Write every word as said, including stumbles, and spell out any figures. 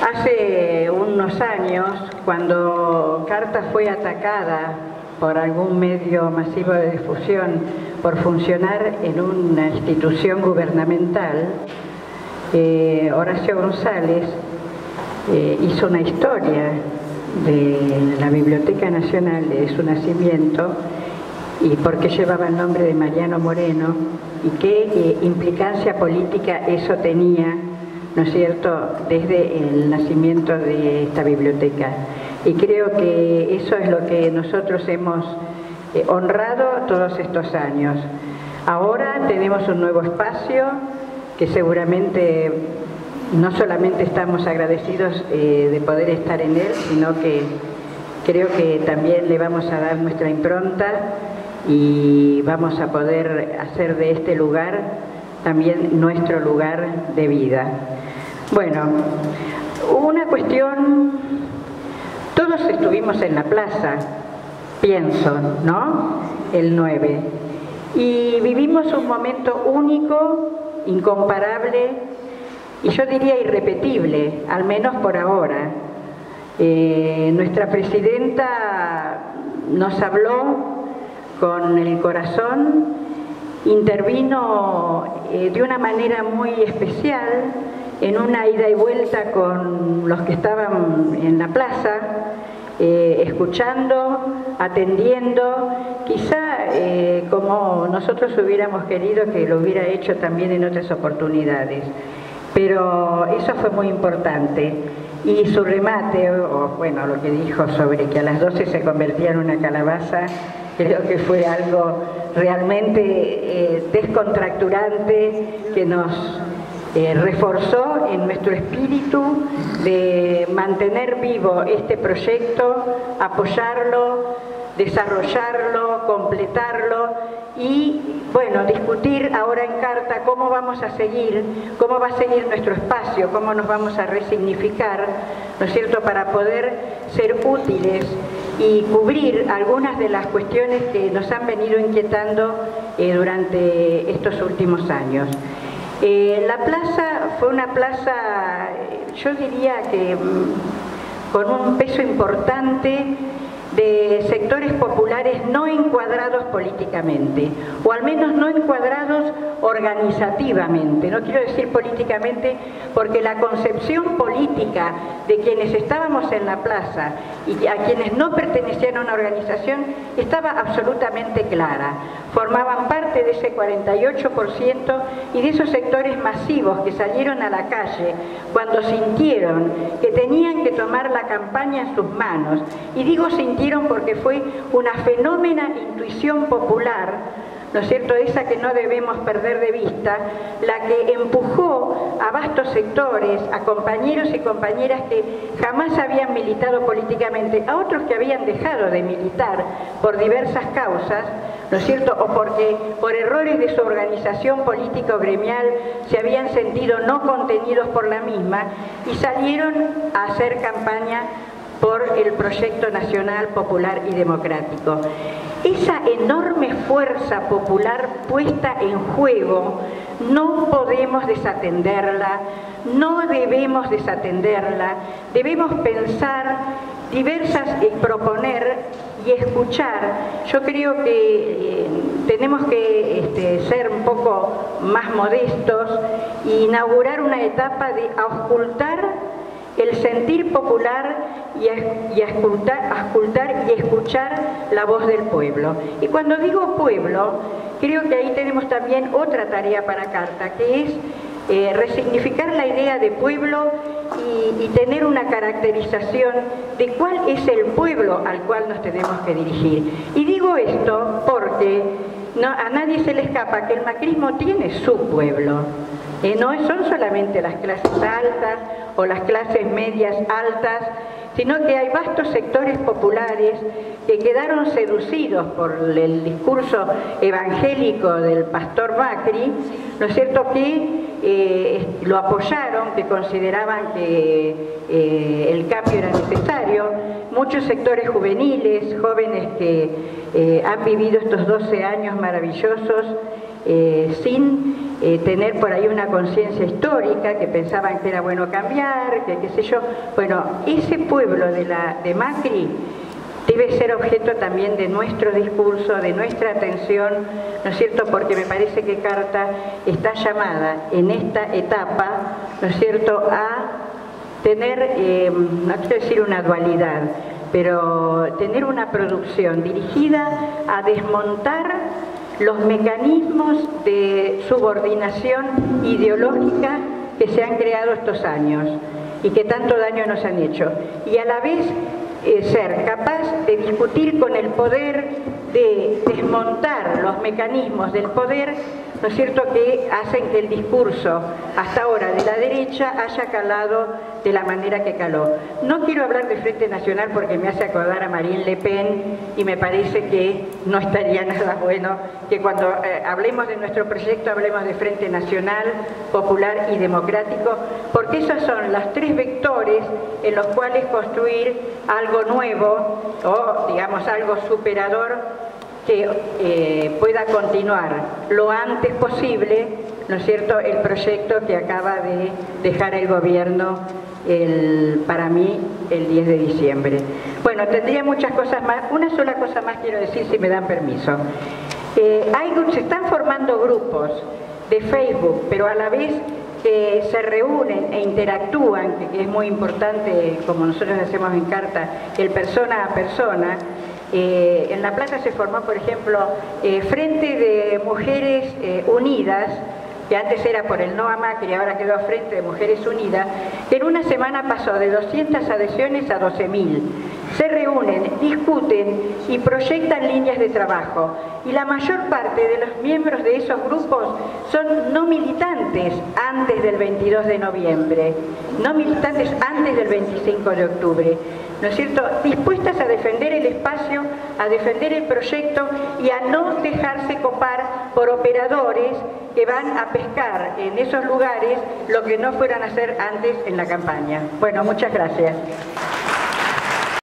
Hace unos años, cuando Carta fue atacada por algún medio masivo de difusión por funcionar en una institución gubernamental, eh, Horacio González eh, hizo una historia de la Biblioteca Nacional de su nacimiento y por qué llevaba el nombre de Mariano Moreno y qué eh, implicancia política eso tenía, ¿no es cierto?, desde el nacimiento de esta biblioteca. Y creo que eso es lo que nosotros hemos eh, honrado todos estos años. Ahora tenemos un nuevo espacio que seguramente no solamente estamos agradecidos eh, de poder estar en él, sino que creo que también le vamos a dar nuestra impronta y vamos a poder hacer de este lugar también nuestro lugar de vida. Bueno, una cuestión, todos estuvimos en la plaza, pienso, ¿no?, el nueve, y vivimos un momento único, incomparable, y yo diría irrepetible, al menos por ahora. Eh, nuestra presidenta nos habló con el corazón, intervino eh, de una manera muy especial en una ida y vuelta con los que estaban en la plaza, eh, escuchando, atendiendo, quizá eh, como nosotros hubiéramos querido que lo hubiera hecho también en otras oportunidades. Pero eso fue muy importante. Y su remate, o bueno, lo que dijo sobre que a las doce se convertía en una calabaza, creo que fue algo realmente eh, descontracturante que nos eh, reforzó en nuestro espíritu de mantener vivo este proyecto, apoyarlo, desarrollarlo, completarlo y, bueno, discutir ahora en Carta cómo vamos a seguir, cómo va a seguir nuestro espacio, cómo nos vamos a resignificar, ¿no es cierto?, para poder ser útiles y cubrir algunas de las cuestiones que nos han venido inquietando eh, durante estos últimos años. Eh, la plaza fue una plaza, yo diría que mm, con un peso importante de sectores populares no encuadrados políticamente, o al menos no encuadrados organizativamente. No quiero decir políticamente porque la concepción política de quienes estábamos en la plaza y a quienes no pertenecían a una organización estaba absolutamente clara. Formaban parte de ese cuarenta y ocho por ciento y de esos sectores masivos que salieron a la calle cuando sintieron que tenían que tomar la campaña en sus manos. Y digo sintieron porque fue una fenómena intuición popular, ¿no es cierto?, esa que no debemos perder de vista, la que empujó a vastos sectores, a compañeros y compañeras que jamás habían militado políticamente, a otros que habían dejado de militar por diversas causas, ¿no es cierto?, o porque por errores de su organización política o gremial se habían sentido no contenidos por la misma y salieron a hacer campaña por el proyecto nacional, popular y democrático. Esa enorme fuerza popular puesta en juego no podemos desatenderla, no debemos desatenderla, debemos pensar diversas y proponer y escuchar. Yo creo que eh, tenemos que este, ser un poco más modestos e inaugurar una etapa de auscultar el sentir popular y, a, y a escuchar, a escuchar y escuchar la voz del pueblo. Y cuando digo pueblo, creo que ahí tenemos también otra tarea para Carta, que es eh, resignificar la idea de pueblo y, y tener una caracterización de cuál es el pueblo al cual nos tenemos que dirigir. Y digo esto porque no, a nadie se le escapa que el macrismo tiene su pueblo. Eh, no son solamente las clases altas o las clases medias altas, sino que hay vastos sectores populares que quedaron seducidos por el discurso evangélico del pastor Macri, ¿no es cierto?, que eh, lo apoyaron, que consideraban que eh, el cambio era necesario. Muchos sectores juveniles, jóvenes que eh, han vivido estos doce años maravillosos eh, sin eh, tener por ahí una conciencia histórica, que pensaban que era bueno cambiar, que qué sé yo. Bueno, ese pueblo de, la, de Macri debe ser objeto también de nuestro discurso, de nuestra atención, ¿no es cierto? Porque me parece que Carta está llamada en esta etapa, ¿no es cierto?, a tener, eh, no quiero decir una dualidad, pero tener una producción dirigida a desmontar los mecanismos de subordinación ideológica que se han creado estos años y que tanto daño nos han hecho, y a la vez eh, ser capaz de discutir con el poder, de desmontar los mecanismos del poder, ¿no es cierto?, que hacen que el discurso hasta ahora de la derecha haya calado de la manera que caló. No quiero hablar de Frente Nacional porque me hace acordar a Marine Le Pen y me parece que no estaría nada bueno que cuando eh, hablemos de nuestro proyecto hablemos de Frente Nacional, Popular y Democrático, porque esos son los tres vectores en los cuales construir algo nuevo o, digamos, algo superador que eh, pueda continuar lo antes posible, ¿no es cierto?, el proyecto que acaba de dejar el gobierno, el, para mí, el diez de diciembre. Bueno, tendría muchas cosas más. Una sola cosa más quiero decir, si me dan permiso. Eh, hay, se están formando grupos de Facebook, pero a la vez que se reúnen e interactúan, que, que es muy importante, como nosotros hacemos en Carta, el persona a persona. Eh, en La Plata se formó, por ejemplo, eh, Frente de Mujeres eh, Unidas, que antes era por el No a Macri, ahora quedó Frente de Mujeres Unidas, que en una semana pasó de doscientas adhesiones a doce mil. Se reúnen, discuten y proyectan líneas de trabajo. Y la mayor parte de los miembros de esos grupos son no militantes antes del veintidós de noviembre, no militantes antes del veinticinco de octubre. ¿No es cierto?, dispuestas a defender el espacio, a defender el proyecto y a no dejarse copar por operadores que van a pescar en esos lugares lo que no fueran a hacer antes en la campaña. Bueno, muchas gracias.